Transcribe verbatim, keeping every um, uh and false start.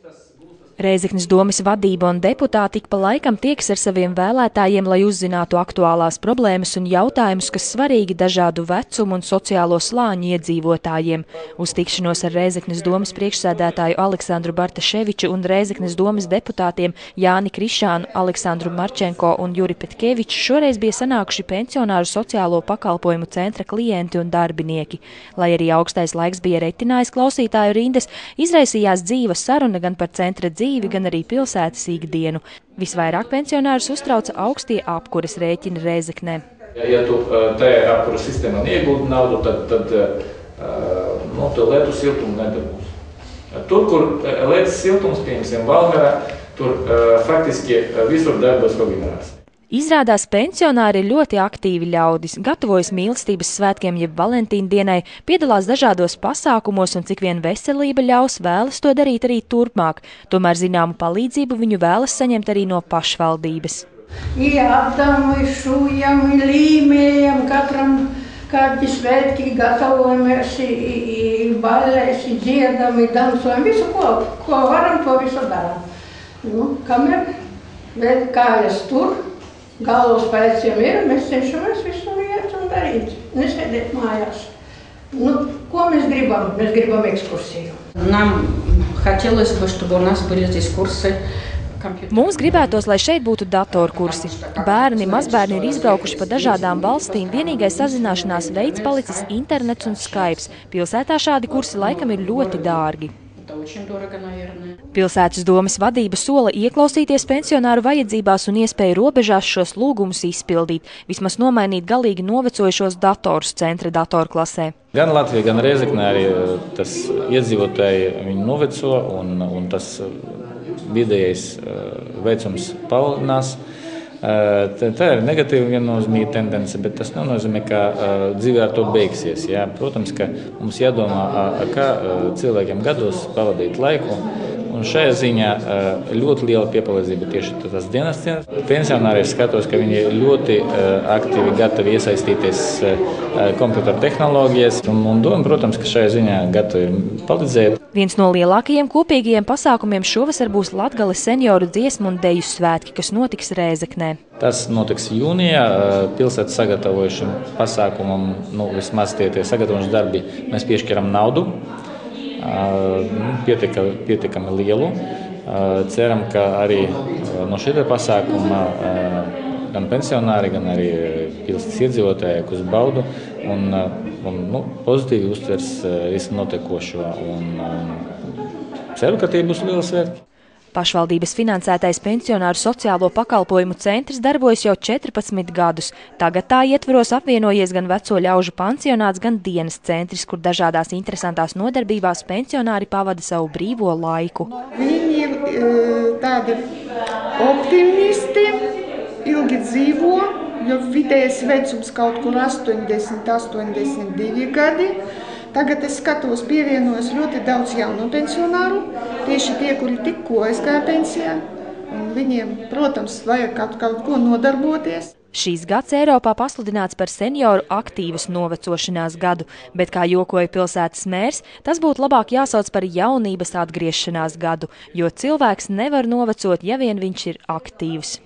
Rēzeknes domes vadība un deputāti ik pa laikam tieks ar saviem vēlētājiem, lai uzzinātu aktuālās problēmas un jautājumus, kas svarīgi dažādu vecumu un sociālo slāņu iedzīvotājiem. Uz tikšanos ar Rēzeknes domes priekšsēdētāju Aleksandru Bartaševiču un Rēzeknes domes deputātiem Jāni Krišānu, Aleksandru Marčenko un Juri Petkeviču šoreiz bija sanākuši pensionāru sociālo pakalpojumu centra klienti un darbinieki. Lai arī augstais laiks bija retinājis klausītāju rindas, izraisījās dzīva saruna gan par centra dzīvi, gan arī pilsētas ikdienu. Visvairāk pensionārus uztrauca augstie apkuras rēķini Rēzeknē. Ja tu tajā apkuras sistēmā iegūtu naudu, tad, tad nu, to lietu siltumu nedabūs. Tur, kur lietas siltums, piemēram, Valmierā, tur faktiski visur darbos kogenerācija. Izrādās pensionāri ir ļoti aktīvi ļaudis, gatavojas mīlestības svētkiem jeb Valentīna dienai, piedalās dažādos pasākumos un cik vien veselība ļaus, vēlas to darīt arī turpmāk. Tomēr zināmu palīdzību viņu vēlas saņemt arī no pašvaldības. Ieapdam, šujam, līmējam, katram kādi svētki gatavojamies, bailēs, dziedam, dansojam, visu, ko, ko varam, to visu daram. Nu, kamēr vēl kājas tur, galvas pēciem ir, mēs cenšamies visur iet un darīt, nesēdēt mājās. Nu, ko mēs gribam? Mēs gribam ekskursiju. Нам хотелось бы, чтобы у нас были здесь курсы. Mums gribētos, lai šeit būtu datorkursi. Bērni, mazbērni ir izbraukuši pa dažādām valstīm, vienīgais sazināšanās veids palicis internets un Skypes. Pilsētā šādi kursi laikam ir ļoti dārgi. Pilsētas domes vadība sola ieklausīties pensionāru vajadzībās un iespēju robežās šos lūgumus izpildīt, vismaz nomainīt galīgi novecojušos datorus centra datorklasē. Gan Latvija, gan Rēzeknē arī tas iedzīvotāji viņu noveco un, un tas vidējais vecums palielinās. Tā ir negatīva viennozīmīga tendence, bet tas nenozīmē, ka dzīve ar to beigsies. Jā. Protams, ka mums jādomā, kā cilvēkiem gados pavadīt laiku. Un šajā ziņā ļoti liela piepalīdzība tieši tas dienas dienas. Pensionāri skatos, ka viņi ļoti aktīvi gatavi iesaistīties kompjuteru tehnoloģijas. Un, un doma, protams, ka šajā ziņā gatavi palīdzēt. Viens no lielākajiem kopīgajiem pasākumiem šovasar būs Latgales senioru dziesmu un deju svētki, kas notiks Rēzeknē. Tas notiks jūnijā. Pilsētas sagatavojušam pasākumam, nu, vismaz tie, tie sagatavojuši darbi, mēs piešķiram naudu. Pietika, pietikami lielu. Ceram, ka arī no šī pasākuma gan pensionāri, gan arī pilsētas iedzīvotāji, kas baudu un, un nu, pozitīvi uztvers visu notiekošo. Un, un ceru, ka tie būs lieli svētki. Pašvaldības finansētais pensionāru sociālo pakalpojumu centrs darbojas jau četrpadsmit gadus. Tagad tā ietvaros apvienojies gan veco ļaužu pansionāts, gan dienas centris, kur dažādās interesantās nodarbībās pensionāri pavada savu brīvo laiku. Viņi ir tādi optimisti, ilgi dzīvo, jo vidējais vecums kaut kur astoņdesmit, astoņdesmit divi gadi. Tagad es skatos, pievienojas ļoti daudz jaunu pensionāru, tieši tie, kuri tikko aizgāja pensijā. Un viņiem, protams, vajag kaut, kaut ko nodarboties. Šīs gads Eiropā pasludināts par senioru aktīvas novecošanās gadu, bet, kā jokoja pilsētas mērs, tas būtu labāk jāsauc par jaunības atgriešanās gadu, jo cilvēks nevar novecot, ja vien viņš ir aktīvs.